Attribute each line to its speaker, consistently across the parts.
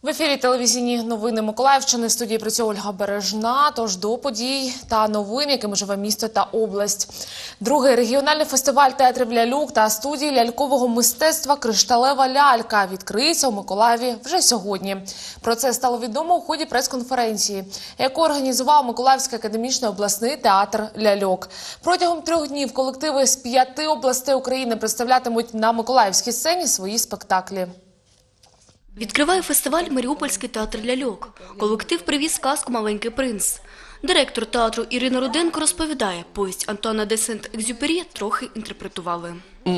Speaker 1: В ефірі телевізійні новини Миколаївщини. В студії працює Ольга Бережна. Тож до подій та новин, якими живе місто та область. Другий регіональний фестиваль театрів ляльок та студії лялькового мистецтва «Кришталева лялька» відкриється у Миколаєві вже сьогодні. Про це стало відомо у ході прес-конференції, яку організував Миколаївський академічний обласний театр ляльок. Протягом 3 днів колективи з 5 областей України представлятимуть на миколаївській сцені свої спектаклі.
Speaker 2: Відкриває фестиваль Маріупольський театр ляльок. Колектив привіз сказку «Маленький принц». Директор театру Ірина Руденко розповідає, повість Антуана де Сент-Екзюпері трохи інтерпретували.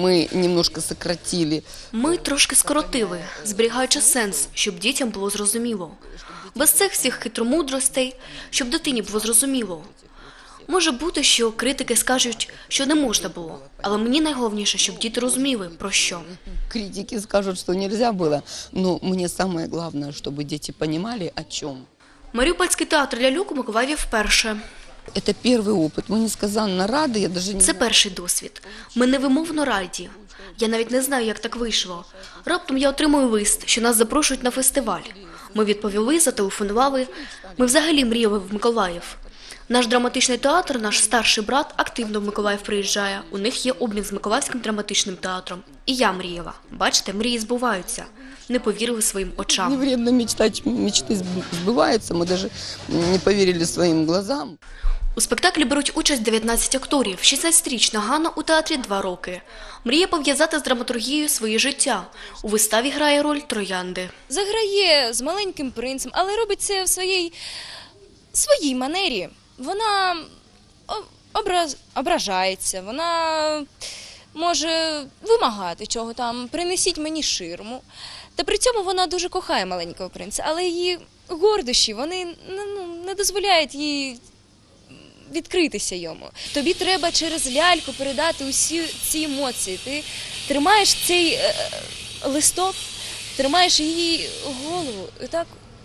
Speaker 2: Ми трошки скоротили, зберігаючи сенс, щоб дітям було зрозуміло. Без цих всіх хитромудростей, щоб дитині було зрозуміло. Може бути, що критики скажуть, що не можна було, але мені найголовніше, щоб діти розуміли, про що.
Speaker 3: Критики скажуть, що не можна було, але мені найголовніше, щоб діти розуміли, о чому.
Speaker 2: Маріупольський театр ляльок у Миколаєві вперше.
Speaker 3: Це перший досвід. Ми несказанно раді.
Speaker 2: Це перший досвід. Ми невимовно раді. Я навіть не знаю, як так вийшло. Раптом я отримую лист, що нас запрошують на фестиваль. Ми відповіли, зателефонували. Ми взагалі мріяли в Миколаїв. Наш драматичний театр, наш старший брат, активно в Миколаїв приїжджає. У них є обмін з Миколаївським драматичним театром. І я мріяла. Бачите, мрії збуваються. Не повірили своїм очам.
Speaker 3: Не вредно мечтати, мечти збуваються. Ми навіть не повірили своїм глазам.
Speaker 2: У спектаклі беруть участь 19 акторів. 16-річна Ганна у театрі 2 роки. Мріє пов'язати з драматургією своє життя. У виставі грає роль троянди.
Speaker 4: Заграє з маленьким принцем, але робить це в своїй манері. Вона ображається, вона може вимагати чого там, принесіть мені ширму. Та при цьому вона дуже кохає маленького принца, але її гордощі, вони не дозволяють їй відкритися йому. Тобі треба через ляльку передати усі ці емоції. Ти тримаєш цей листок, тримаєш її голову і так.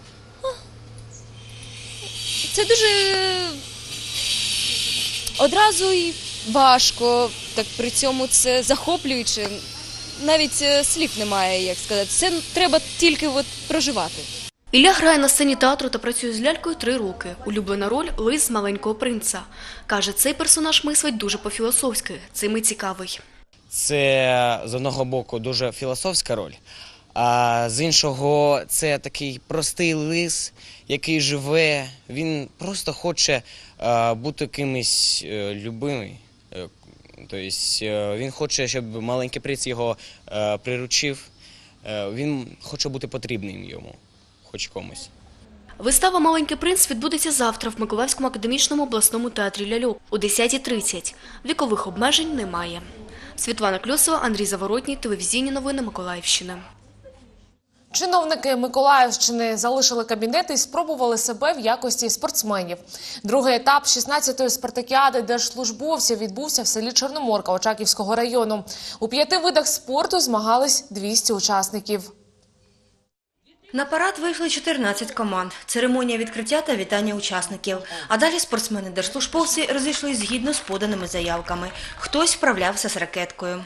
Speaker 4: Це дуже одразу і важко, так при цьому це захоплююче. Навіть слів немає, як сказати. Це треба тільки проживати.
Speaker 2: Ілля грає на сцені театру та працює з лялькою 3 роки. Улюблена роль – лис з маленького принца. Каже, цей персонаж мислить дуже по-філософськи, цим і цікавий.
Speaker 5: Це, з одного боку, дуже філософська роль, а з іншого – це такий простий лис, який живе, він просто хоче бути кимось любимий. Тобто він хоче, щоб маленький принц його приручив, він хоче бути потрібним йому, хоч комусь.
Speaker 2: Вистава «Маленький принц» відбудеться завтра в Миколаївському академічному обласному театрі ляльок о 10:30. Вікових обмежень немає. Світлана Кльосова, Андрій Заворотній, телевізійні новини Миколаївщини.
Speaker 1: Чиновники Миколаївщини залишили кабінети і спробували себе в якості спортсменів. Другий етап 16-ї спартакіади держслужбовців відбувся в селі Чорноморка Очаківського району. У 5 видах спорту змагались 200 учасників.
Speaker 6: На парад вийшли 14 команд. Церемонія відкриття та вітання учасників. А далі спортсмени-держслужбовці розійшлись згідно з поданими заявками. Хтось вправлявся з ракеткою.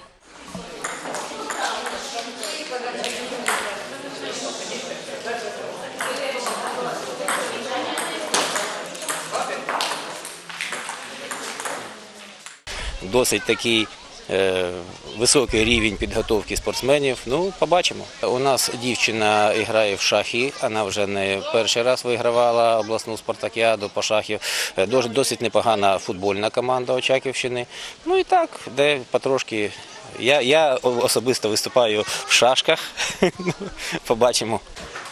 Speaker 7: Досить такий високий рівень підготовки спортсменів. Ну, побачимо. У нас дівчина грає в шахи, вона вже не перший раз вигравала обласну спартакіаду по шахів. Досить непогана футбольна команда Очаківщини. Ну і так, де потрошки. Я особисто виступаю в шашках. Побачимо.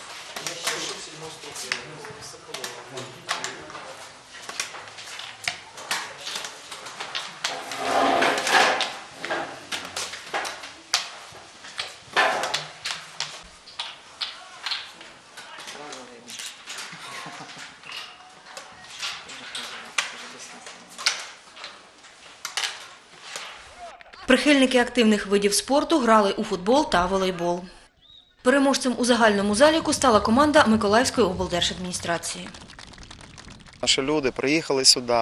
Speaker 6: Прихильники активних видів спорту грали у футбол та волейбол. Переможцем у загальному заліку стала команда Миколаївської облдержадміністрації.
Speaker 8: Наші люди приїхали сюди,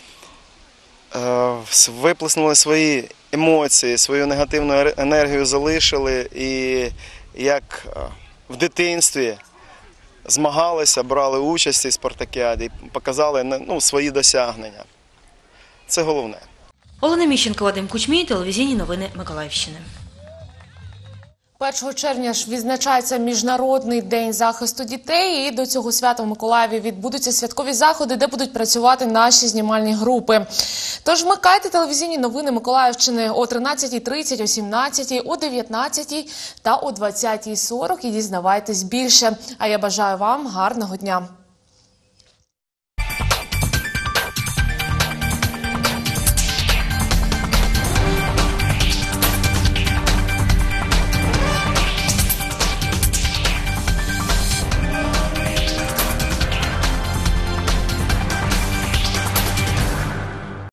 Speaker 8: виплеснули свої емоції, свою негативну енергію залишили і як в дитинстві змагалися, брали участь у цій спартакіаді і показали свої досягнення. Це головне.
Speaker 6: Олена Міщенко, Вадим Кучмій, телевізійні новини Миколаївщини.
Speaker 1: 1 червня ж відзначається Міжнародний день захисту дітей, і до цього свята в Миколаєві відбудуться святкові заходи, де будуть працювати наші знімальні групи. Тож вмикайте телевізійні новини Миколаївщини о 13:30, о 17:00, о 19:00 та о 20:40 і дізнавайтесь більше. А я бажаю вам гарного дня.